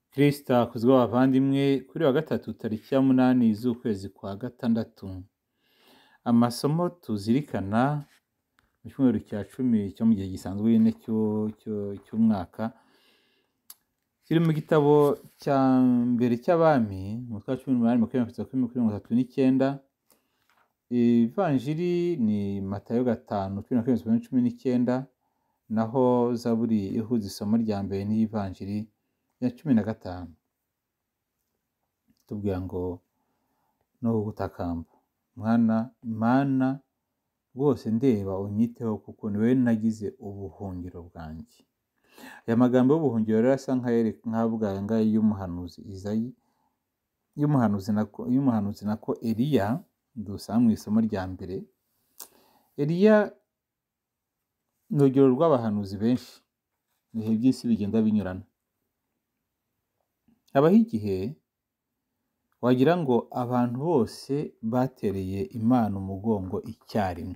Kristo akuzwe bavandimwe, kuri wa gatatu tariki ya 8 z'ukwezi kwa gatandatu. Amasomo tuzirikana mu cyumweru cya 10 cyo mu gihe gisanzwe nyine cy'umwaka kiri mu gitabo cya mbere cy'abami mu kwa 18:39. Ivanjiri ni Matayo 5:19, naho Zaburi ihuza isomo rya mbere n'ivanjiri ya 15 tubwira ngo no gutakamba, mwana Imana rwose ndeba unyiteho kuko niwe nagize ubuhungiro bwanjye. Aya magambo y'ubuhungiro rero asa nk'avuga ngaye y'umuhanuzi Izayi, y'umuhanuzi nako Eliya dusanga mu isomo rya mbere. Eliya ni urugero rw'abahanuzi benshi, ibihe by'isi bigenda binyurana. Habaho igihe wagira ngo abantu bose batereye Imana umugongo icyarimwe,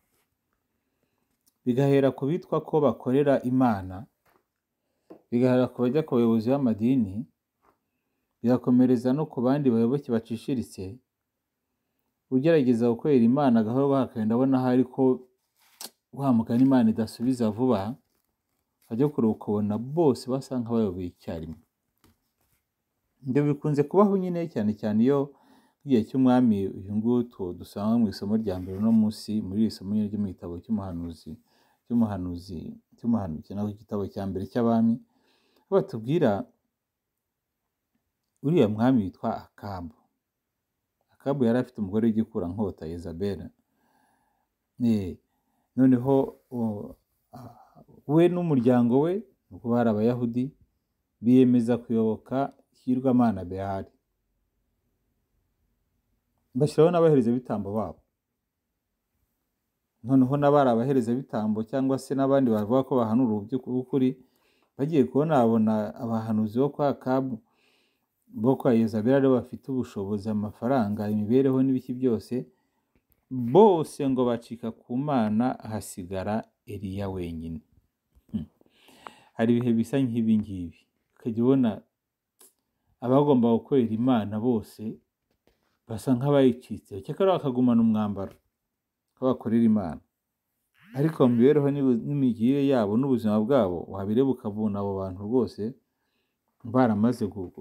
bigahera ku bitwa ko bakorera Imana, bigahera ku bajya ku bayobozi b'amadini, bigakomereza no ku bandi bayoboke bacishiritse. Ugerageza gukorera Imana gahoro gahaka, ndabona hari ko wa mugani Imana idasubiza vuba, ajya kure ukabona bose basa nk'abayoboye icyarimwe. Ibyo bikunze kubaho nyine cyane cyane iyo igihe cy'umwami uyu ngutu dusanga mu isomo rya mbere no munsi muri iri somo ryo mu gitabo cy'umuhanuzi naho igitabo cya mbere cy'abami, batubwira uriya mwami witwa Akabu yari afite umugore w'igikura nkota Yezabeli. Noneho we n'umuryango we nuko bari Abayahudi, biyemeza kuyoboka ikigirwamana Behali, bashyiraho n'abaherezabitambo babo. Noneho n'abari abaherezabitambo cyangwa se n'abandi bavuga ko bahanura ububy'ukuri, bagiye kubona abahanuzi bo kwa Akabu bo kwa Yezabeli aribo bafite ubushobozi, amafaranga, imibereho n'ibiki byose, bose ngo bacika ku Mana, hasigara Eliya wenyine. Hari ibihe bisa nk'ibi ngibi, ukajya ubona abagomba gukorera Imana bose basa nk'abayicitse, cyakora bakagumana umwambaro ko bakorera Imana, ariko mu mibereho n'imigirire yabo n'ubuzima bwabo wabireba ukabona abo bantu rwose baramaze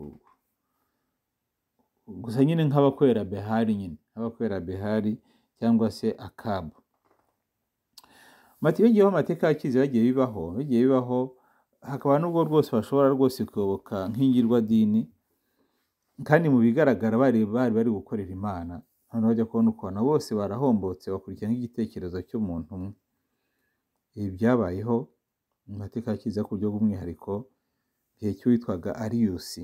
gusa nyine nk'abakorera Behali cyangwa se Akabu. Bigiyeho amateka yakize bagiye bibaho, hakaba n'ubwo rwose bashobora rwose kuyoboka nk'ingirwadini, kandi mu bigaragara bari gukorera Imana. Noneho bajya kubona ukuntu bose barahombotse, bakurikira nk'igitekerezo cy'umuntu umwe. Ibi byabayeho mu mateka yakize ku buryo bw'umwihariko igihe cy'uwitwaga Ariyusi,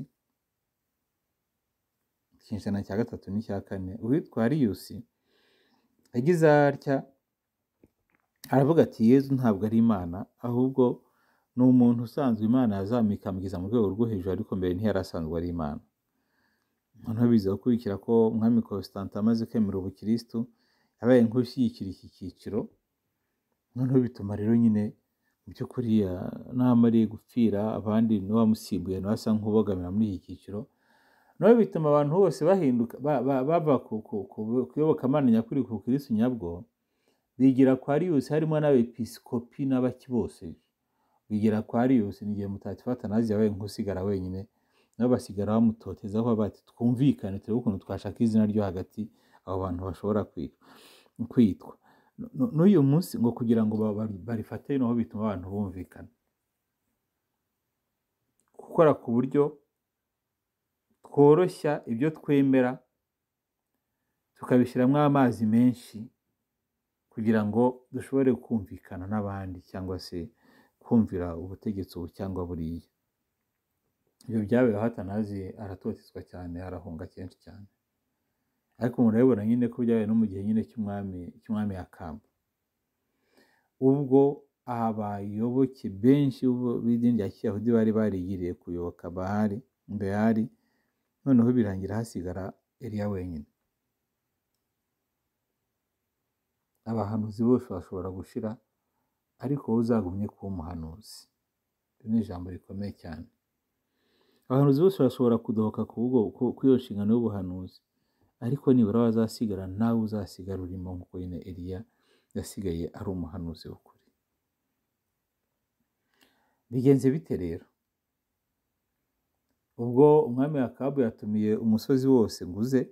ikinyejana cya 3 n'icya 4. Uwitwa Ariyusi yagize atya, aravuga ati Yezu ntabwo ari Imana, ahubwo ni umuntu usanzwe Imana yazamuye ikamugeza mu rwego rwo hejuru, ariko mbere ntiyari asanzwe ari Imana. Noneho biza gukurikira ko umwami Constantine amaze kwemera ubukristu, yabaye nk'ushyigikira iki cyiciro. Noneho bituma rero nyine mu by'ukuri n'amariye gupfira, abandi n'uwamusimbuye nawe asa nk'ubogamira muri iki cyiciro. Noneho bituma abantu bose bahinduka, bava kuyoboka Imana nyakuri, ku Kristo nyabwo, bigira kwa Ariyusi, harimo n'abepiskopi n'abaki bose bigira kwa Ariyusi. Ni igihe Mutagatifu Atanazi yabaye nk'usigara wenyine, nabo basigara bamutotezaho bati twumvikane turebe ukuntu twashaka izina ryo hagati abo bantu bashobora kwitwa. N'uyu munsi ngo kugira ngo barifate, noneho bituma abantu bumvikana, gukora ku buryo tworoshya ibyo twemera tukabishyiramo amazi menshi kugira ngo dushobore kumvikana n'abandi, cyangwa se kumvira ubutegetsi ubu cyangwa buriya. Ibyo byabayeho, Atanazi aratotezwa cyane, arahunga kenshi cyane. Ariko umuntu arabibona nyine ko byabaye no mu gihe nyine cy'umwami Akabu, ubwo abayoboke benshi b'idini rya Kiyahudi bari barigiriye kuyoboka Behali, noneho birangira hasigara Eliya wenyine. Abahanuzi bose bashobora gushira, ariko wowe uzagumye kuba umuhanuzi. Iri ni ijambo rikomeye cyane. abahanuzi bose bashobora kudohoka kuri iyo nshingano y'ubuhanuzi, ariko nibura bazasigara nawe uzasigara urimo, nk'uko nyine Eliya yasigaye ari umuhanuzi w'ukuri. Bigenze bite rero? Ubwo umwami Akabu yatumiye umusozi wose ngo uze,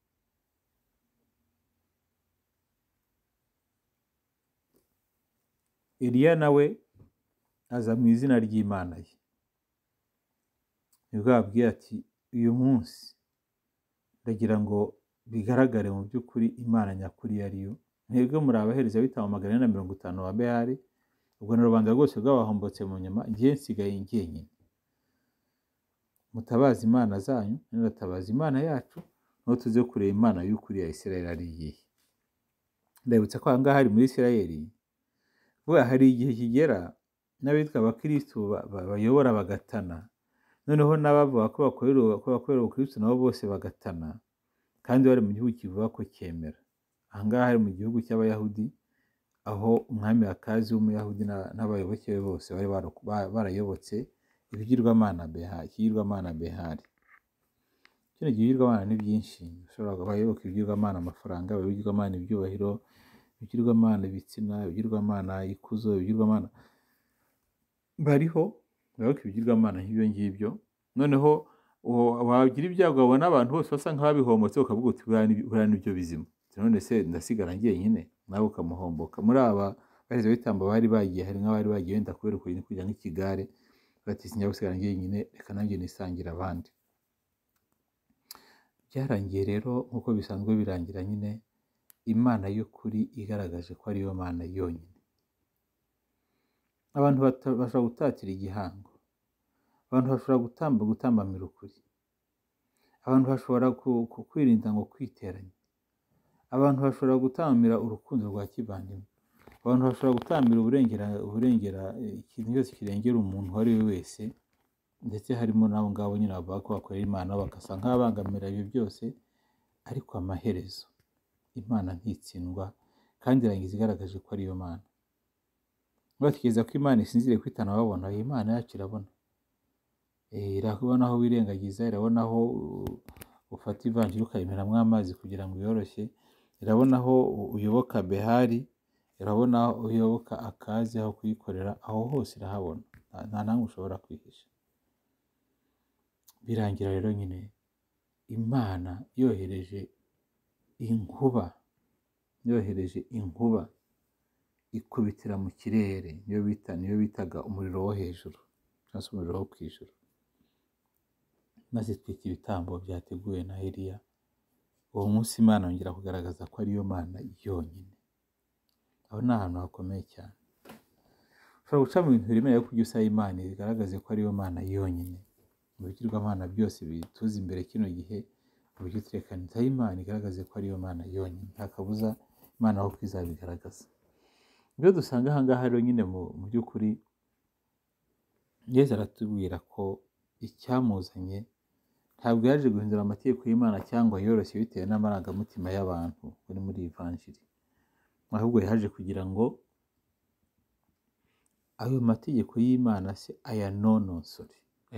Eliya nawe aza mu izina ry'Imana ye. Nibwo yababwiye ati uyu munsi ndagira ngo bigaragare mu by'ukuri Imana nyakuri yariyo. Mwebwe muri abaherezabitambo 450 ba Behali, ubwo na rubanda rwose rwabahombotse mu nyuma, njye nsigaye njyenyine. Mutabaza imana zanyu, niratabaza Imana yacu, no tuze kureba Imana y'ukuri ya Isirayeli ari iyihe. Ndabutse ko ahangaha hari muri Isirayeli, vuba hari igihe kigera n'abitwa abakristo bayobora bagatana, noneho n'abavuga ko bakorera ubukristo nabo bose bagatana, kandi bari mu gihugu kivuga ko cyemera. Ahangaha hari mu gihugu cy'Abayahudi, aho umwami Akazi w'Umuyahudi n'abayoboke be bose bari barayobotse ibigirwamana Behali. Kino gihirwamana ni byinshi, ushobora bayoboka ibigirwamana amafaranga, ibigirwamana ibyubahiro, ibigirwamana ibitsina, ibigirwamana ikuzo, ibigirwamana bariho bayoboka ibigirwamana nk'ibyo ngibyo. Noneho wagira ibyago wabona abantu bose basa nk'ababihomotse, ukavuga uti buriya nibyo bizima, none se ndasigara njyenyine, nawe ukamuhomboka. Muri aba baherezabitambo bari bagiye, hari nk'abari bagiye wenda kubera ukuntu kujya nk'ikigare, bati sinjya gusigara njyenyine, reka nanjye nisangira abandi. Byarangiye rero nk'uko bisanzwe birangira nyine Imana y'ukuri igaragaje ko ariyo Mana yonyine. Abantu bashobora gutatira igihango, abantu bashobora gutambamira ukuri, abantu bashobora kwirinda ngo kwiteranya, abantu bashobora gutambamira urukundo rwa kivandimwe, abantu bashobora gutambira uburengera ikintu cyose kirengera umuntu uwo ari we wese, ndetse harimo n'abo ngabo nyine bavuga ko bakorera Imana, bagasa nk'abangamira ibyo byose. Ariko amaherezo Imana ntitsindwa, kandi irangiza igaragaje ko ariyo Mana. Batekereza ko Imana isinziriye kwitana babona, Imana yacu irabona. Irabona aho wirengagiza, irabona aho ufata ivanjiri ukayimeramo amazi kugira ngo yoroshye, irabona aho uyoboka Behali, irabona aho uyoboka Akazi aho kuyikorera, aho hose irahabona, nta namwe ushobora kwihisha. Birangira rero nyine Imana yohereje inkuba ikubitira mu kirere, niyo bitaga umuriro wo hejuru cyangwa se umuriro wo ku ijuru, maze itwika ibitambo byateguwe na Eliya. Uwo munsi Imana yongera kugaragaza ko ariyo Mana yonyine. Aho ni ahantu hakomeye cyane. Ushobora guca mu bintu biremereye ariko ujye usaba Imana igaragaze ko ariyo Mana yonyine. Mu bigirwamana byose bituza imbere kino gihe, uburyo turekaniza Imana igaragaze ko ariyo Mana yonyine, nta kabuza Imana aho kwizabigaragaza. Ibyo dusanga ahangaha rero nyine mu by'ukuri, Yesu aratubwira ko icyamuzanye ntabwo yaje guhindura amategeko y'Imana cyangwa yoroshye bitewe n'amarangamutima y'abantu bari muri iyi vanjiri, ahubwo yaje kugira ngo ayo mategeko y'Imana se ayanonosore.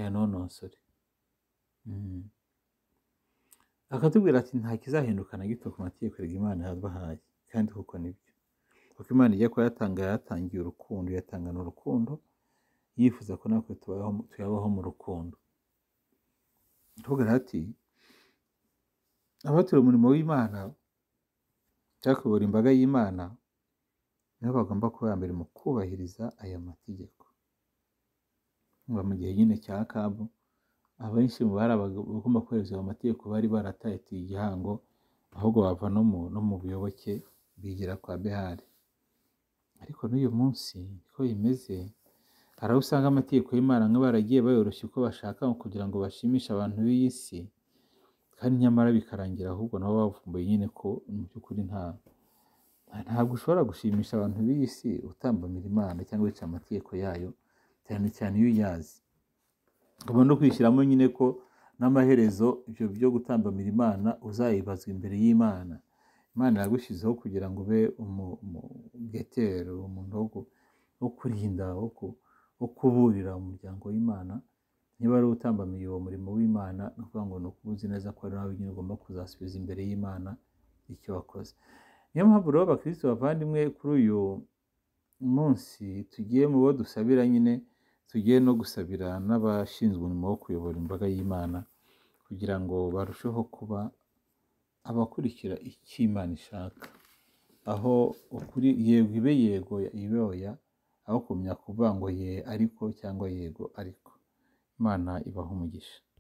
Akatubwira ati nta kizahinduka na gito ku mategeko y'Imana yabahaye, kandi kuko nibyo. Kuko Imana ijya kuba yatangiye urukundo, yatangana urukundo, yifuza ko natwe tuyabaho mu rukundo. Tuvuga ati abatura umurimo w'Imana cyangwa kuyobora imbaga y'Imana nibo bagomba kuba mbere mu kubahiriza aya mategeko. Mu gihe nyine cya Akabu, abenshi mu bari bagomba kubahiriza ayo mategeko bari baratatiye igihango, ahubwo bava no mu buyoboke bigira kwa Behali. Ariko n'uyu munsi ko bimeze, hari aho usanga amategeko y'Imana baragiye bayoroshya uko bashaka kugira ngo bashimishe abantu b'iyi si, kandi nyamara bikarangira ahubwo nabo bavumbuye nyine ko mu by'ukuri ntabwo ushobora gushimisha abantu b'iyi si utambamira Imana cyangwa wica amategeko yayo, cyane cyane iyo uyazi. Ugomba no kwishyiramo nyine ko n'amaherezo ibyo byo gutambamira Imana uzayibazwa imbere y'Imana. Imana yagushyizeho kugira ngo ube umugetero, umuntu wo kurinda, wo kuburira umuryango w'Imana, niba ari utambamiye uwo murimo w'Imana no kuvuga ngo ni ukuba uzi neza ko ari nawe nyine ugomba kuzasubiza imbere y'Imana icyo wakoze. Niyo mpamvu rero abakristo bavandimwe kuri uyu munsi tugiye mu bo dusabira nyine tugiye no gusabira n'abashinzwe umurimo wo kuyobora imbaga y'Imana kugira ngo barusheho kuba abakurikira icyo Imana ishaka, aho ukuri yego ibe yego ibe oya, aho kumenya kuvuga ngo ye ariko cyangwa yego ariko. Imana ibaha umugisha.